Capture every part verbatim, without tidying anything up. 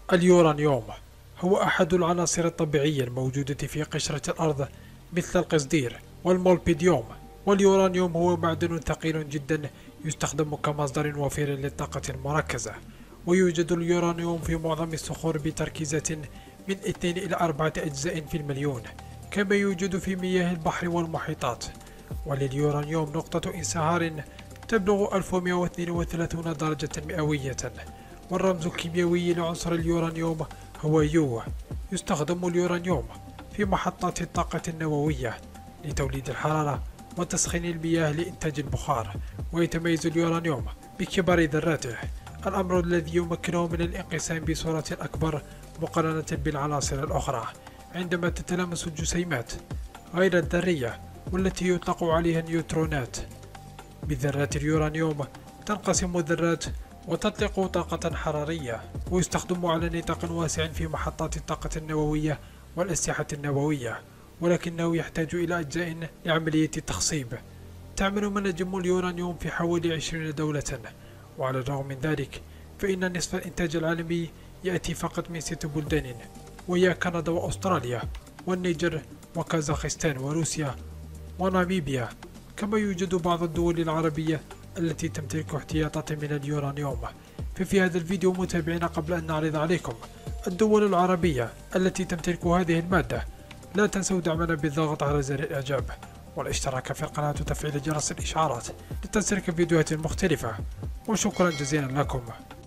اليورانيوم هو أحد العناصر الطبيعية الموجودة في قشرة الأرض مثل القصدير والمولبيديوم. واليورانيوم هو معدن ثقيل جدا يستخدم كمصدر وفير للطاقة المركزة. ويوجد اليورانيوم في معظم الصخور بتركيزات من اثنين إلى أربعة أجزاء في المليون، كما يوجد في مياه البحر والمحيطات. ولليورانيوم نقطة انصهار تبلغ ألف ومئة واثنين وثلاثين درجة مئوية. والرمز الكيميائي لعنصر اليورانيوم هو يو. يستخدم اليورانيوم في محطات الطاقة النووية لتوليد الحرارة وتسخين المياه لإنتاج البخار. ويتميز اليورانيوم بكبر ذراته، الأمر الذي يمكنه من الانقسام بصورة أكبر مقارنة بالعناصر الأخرى. عندما تتلامس الجسيمات غير الذرية والتي يطلق عليها النيوترونات بذرات اليورانيوم، تنقسم الذرات وتطلق طاقة حرارية. ويستخدم على نطاق واسع في محطات الطاقة النووية والأسلحة النووية، ولكنه يحتاج إلى أجزاء لعملية التخصيب. تعمل مناجم اليورانيوم في حوالي عشرين دولة، وعلى الرغم من ذلك فإن نصف الإنتاج العالمي يأتي فقط من ست بلدان، وهي كندا وأستراليا والنيجر وكازاخستان وروسيا وناميبيا. كما يوجد بعض الدول العربية التي تمتلك احتياطات من اليورانيوم. ففي هذا الفيديو متابعينا، قبل أن نعرض عليكم الدول العربية التي تمتلك هذه المادة، لا تنسوا دعمنا بالضغط على زر الإعجاب والاشتراك في القناة وتفعيل جرس الإشعارات لتصلك فيديوهات مختلفة. وشكرا جزيلا لكم.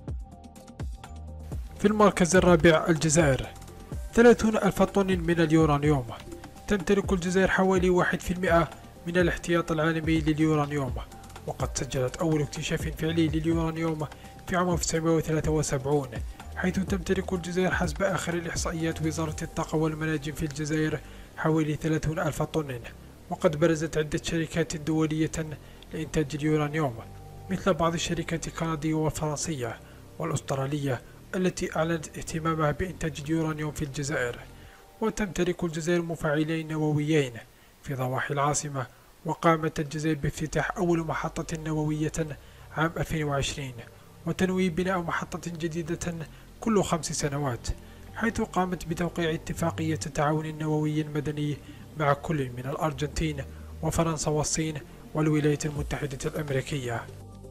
في المركز الرابع الجزائر، ثلاثون ألف طن من اليورانيوم. تمتلك الجزائر حوالي واحد بالمئة من الاحتياط العالمي لليورانيوم، وقد سجلت أول اكتشاف فعلي لليورانيوم في عام ألف وتسعمئة وثلاثة وسبعين، حيث تمتلك الجزائر حسب آخر الإحصائيات وزارة الطاقة والمناجم في الجزائر حوالي ثلاثين ألف طن. وقد برزت عدة شركات دولية لإنتاج اليورانيوم، مثل بعض الشركات الكندية والفرنسية والأسترالية التي أعلنت اهتمامها بإنتاج اليورانيوم في الجزائر. وتمتلك الجزائر مفاعلين نوويين في ضواحي العاصمة. وقامت الجزائر بافتتاح أول محطة نووية عام ألفين وعشرين، وتنوي بناء محطة جديدة كل خمس سنوات، حيث قامت بتوقيع اتفاقية تعاون نووي مدني مع كل من الأرجنتين وفرنسا والصين والولايات المتحدة الأمريكية.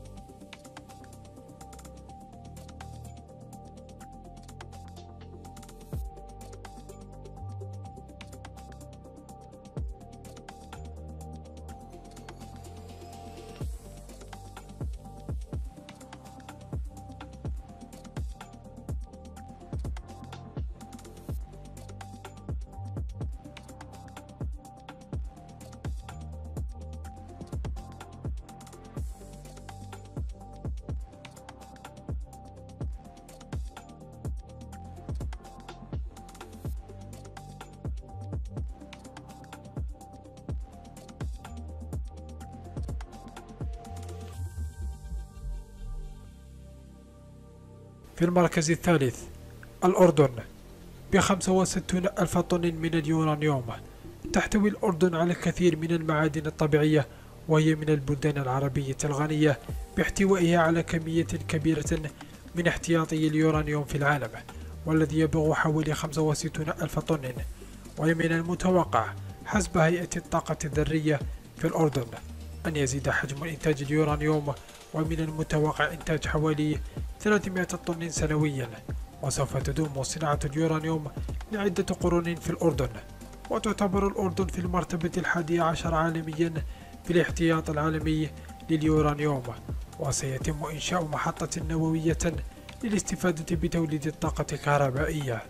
في المركز الثالث الأردن، بخمسة وستين ألف طن من اليورانيوم. تحتوي الأردن على الكثير من المعادن الطبيعية، وهي من البلدان العربية الغنية باحتوائها على كمية كبيرة من احتياطي اليورانيوم في العالم، والذي يبلغ حوالي خمسة وستين ألف طن. ومن المتوقع حسب هيئة الطاقة الذرية في الأردن أن يزيد حجم إنتاج اليورانيوم، ومن المتوقع إنتاج حوالي ثلاثمئة طن سنويا. وسوف تدوم صناعة اليورانيوم لعدة قرون في الأردن، وتعتبر الأردن في المرتبة الحادية عشر عالميا في الاحتياط العالمي لليورانيوم. وسيتم إنشاء محطة نووية للاستفادة بتوليد الطاقة الكهربائية.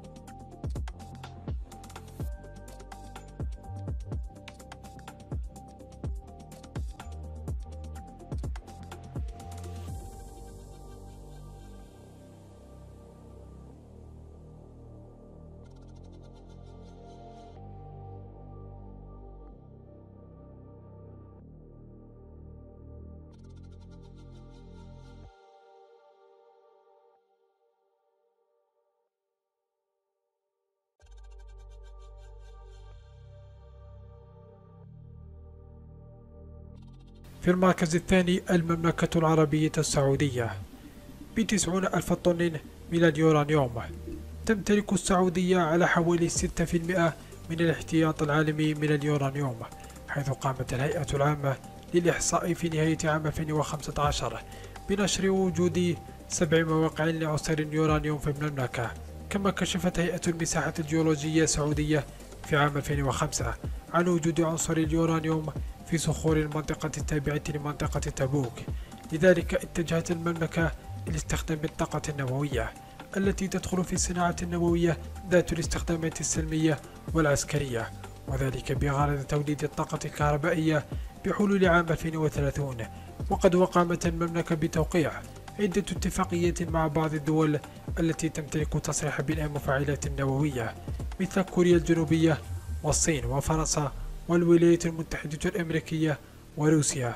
في المركز الثاني المملكة العربية السعودية، بتسعون ألف طن من اليورانيوم. تمتلك السعودية على حوالي ستة بالمئة من الاحتياط العالمي من اليورانيوم، حيث قامت الهيئة العامة للإحصاء في نهاية عام ألفين وخمسة عشر بنشر وجود سبع مواقع لعنصر اليورانيوم في المملكة. كما كشفت هيئة المساحة الجيولوجية السعودية في عام ألفين وخمسة عن وجود عنصر اليورانيوم في صخور المنطقة التابعة لمنطقة تبوك. لذلك اتجهت المملكة إلى استخدام الطاقة النووية التي تدخل في الصناعة النووية ذات الاستخدامات السلمية والعسكرية، وذلك بغرض توليد الطاقة الكهربائية بحلول عام ألفين وثلاثين. وقد وقامت المملكة بتوقيع عدة اتفاقيات مع بعض الدول التي تمتلك تصريح بناء مفاعلات نووية، مثل كوريا الجنوبية والصين وفرنسا والولايات المتحدة الأمريكية وروسيا.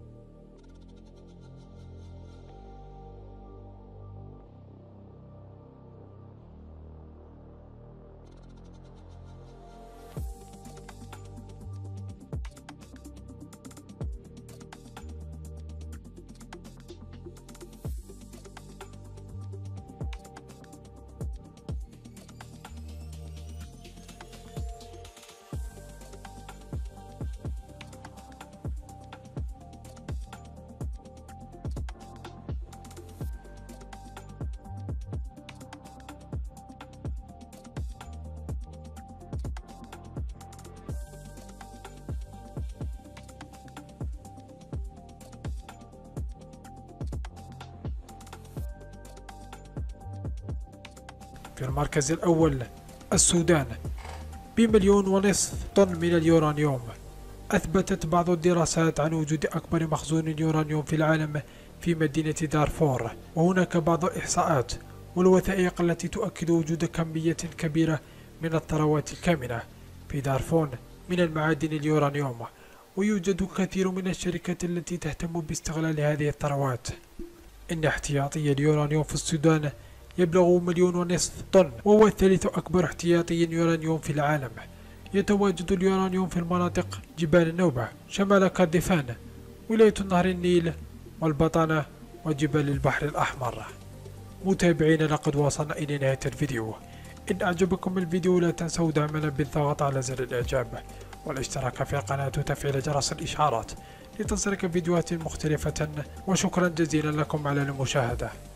في المركز الأول السودان بمليون ونصف طن من اليورانيوم. أثبتت بعض الدراسات عن وجود أكبر مخزون يورانيوم في العالم في مدينة دارفور، وهناك بعض الإحصاءات والوثائق التي تؤكد وجود كمية كبيرة من الثروات الكامنة في دارفور من المعادن اليورانيوم، ويوجد كثير من الشركات التي تهتم باستغلال هذه الثروات. إن احتياطي اليورانيوم في السودان يبلغ مليون ونصف طن، وهو الثالث أكبر احتياطي يورانيوم في العالم. يتواجد اليورانيوم في المناطق جبال النوبة شمال كردفان، ولاية نهر النيل والبطانة وجبال البحر الأحمر. متابعينا، لقد وصلنا إلى نهاية الفيديو. إن أعجبكم الفيديو لا تنسوا دعمنا بالضغط على زر الإعجاب والاشتراك في القناة وتفعيل جرس الإشعارات لتصلك فيديوهات مختلفة، وشكرا جزيلا لكم على المشاهدة.